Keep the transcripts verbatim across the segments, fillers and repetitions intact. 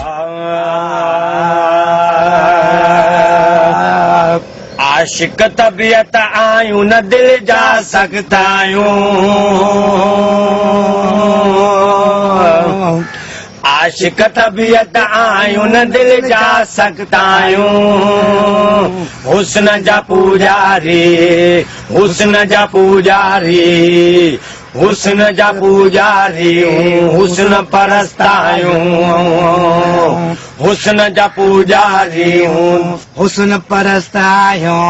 आशिक तबीयत आयूं न दिल जा सकता आयूं आशिक तबीयत आयूं न दिल जा सकता आयूं हुस्न जा पुजारी हुस्न जा पुजारी हुस्न जा पुजारी हुस्न परस्तायूं हुस्न जा पुजारी हुस्न परस्तायूं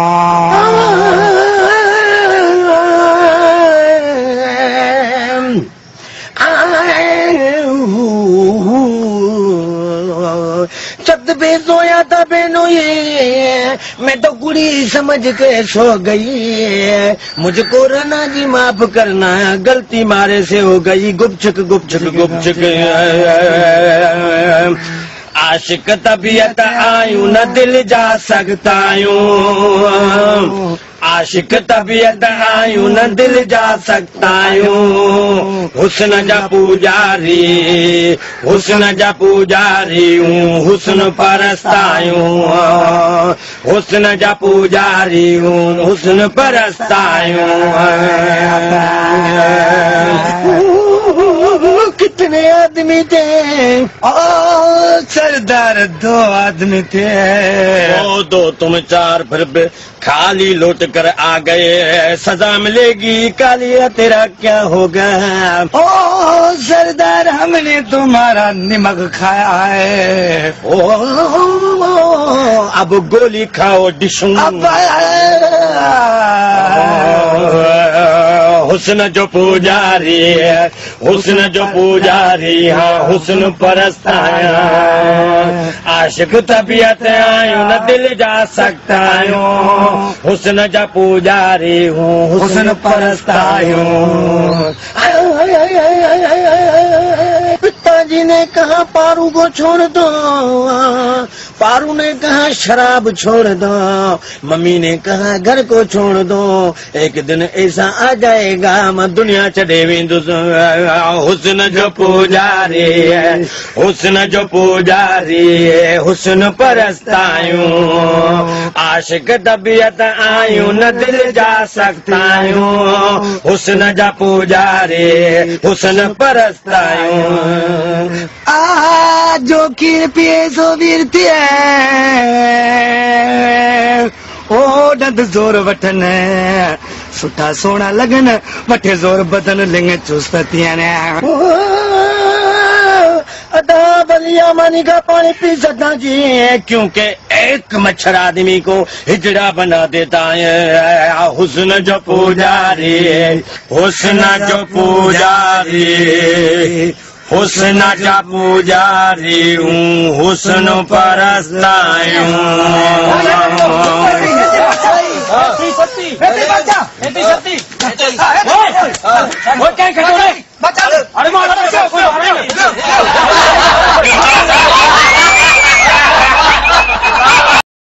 चत पे सोया था बेनो ये मैं तो कुड़ी समझ के सो गई मुझको रना जी माफ करना गलती मारे से हो गई गुपचुक गुपचुक गुपचुक आशिक तबीयत आयूं न दिल जा सकता आयूं आशिक तबीयत आयूं न दिल जा सकता आयूं हुस्न जा पुजारी हुस्न जा पुजारी हुस्न परस्तायूं हुस्न जा पुजारी हुस्न परस्तायूं कितने आदमी थे ओ सरदार दो आदमी थे दो दो तुम चार फिर खाली लौट कर आ गए सजा मिलेगी कालिया तेरा क्या होगा ओ सरदार हमने तुम्हारा निमक खाया है ओ, ओ, ओ अब गोली खाओ डिशू हुस्न जो पुजारी है हुस्न जो पुजारी हाँ हुस्न परस्ताया आशिक तबीयत आयूं न दिल जा सकता आयूं हुस्न जा पुजारी हूँ हुस्न परस्तायूं पिताजी ने कहा पारू को छोड़ दो पारू ने कहा शराब छोड़ दो मम्मी ने कहा घर को छोड़ दो एक दिन ऐसा आ जाएगा मैं दुनिया चढ़े हुस्न जो पुजारी है हुस्न जो पुजारी है हुस्न परस्तायूं आशिक तबीयत आयूं न दिल जा सकता आयूं हुस्न जा पुजारी हुस्न परस्तायूं आ जो खीर पिए सो वीरती ओ दंद जोर वठन सुठा सोना लगन वठे जोर बदन लिंग चुस्तियां ने अदा बलिया मानी का पानी पी सकता जी क्योंकि एक मच्छर आदमी को हिजड़ा बना देता है हुस्न जो पुजारी हुस्न जो पुजारी हुस्न जा पुजारी हूँ हुस्न परस्तायूं सती सती सती सती